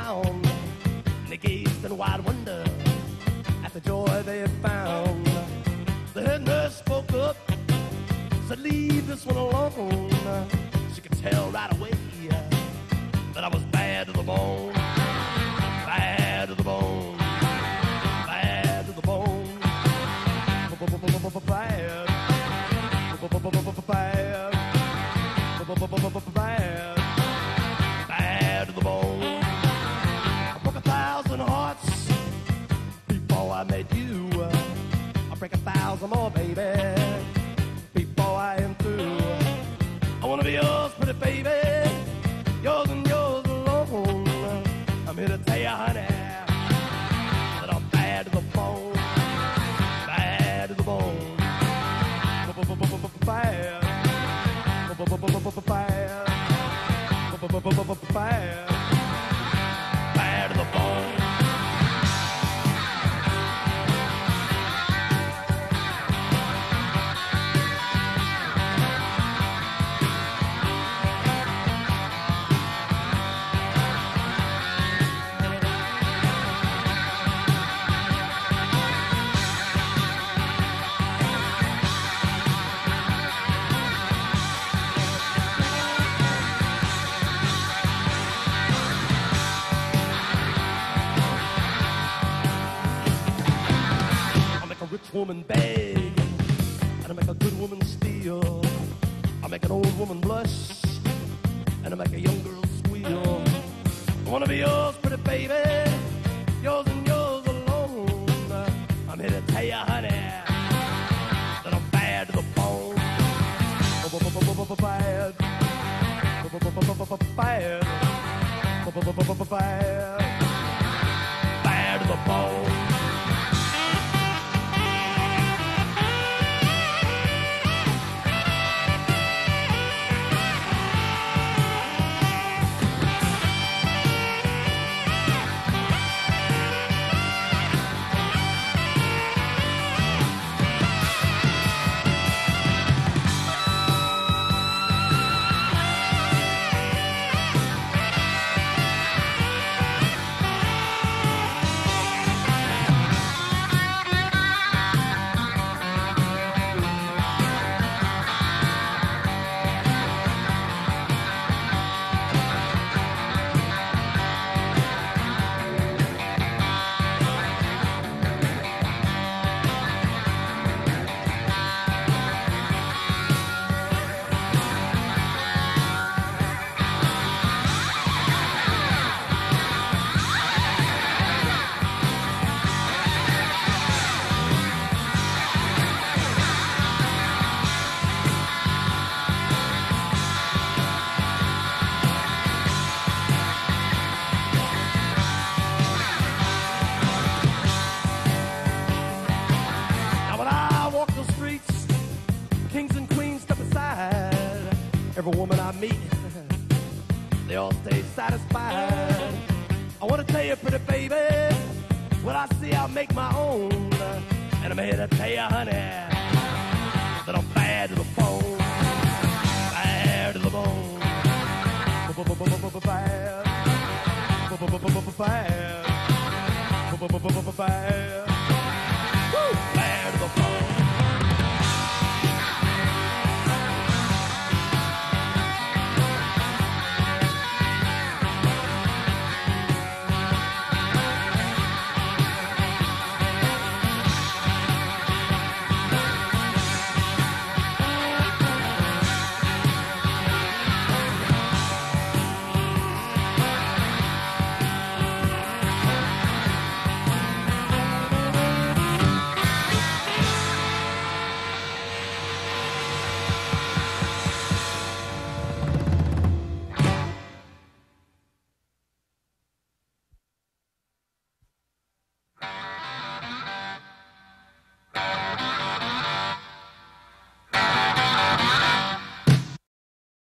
town, and they gazed in wide wonder at the joy they had found. The head nurse spoke up, said, leave this one alone. She could tell right away that I was bad to the bone, bad to the bone, bad to the bone, bad, bad, bad, bad to the bone. I broke 1,000 hearts before I met you. I'll break 1,000 more, baby, before I am through. I wanna be yours, pretty baby, yours and yours alone. I'm here to tell you, honey, that I'm bad to the bone, bad to the bone, bad, bad, bad, bad to the bone. Woman beg, and I make a good woman steal. I make an old woman blush, and I make a young girl squeal. I wanna be yours, pretty baby, yours and yours alone. I'm here to tell you, honey, that I'm bad to the bone, bad, bad, bad, bad to the bone. Every woman I meet, they all stay satisfied. I want to tell you, pretty baby, what I see I'll make my own. And I'm here to tell you, honey, that I'm bad to the bone, bad to the bone, bad, bad, bad.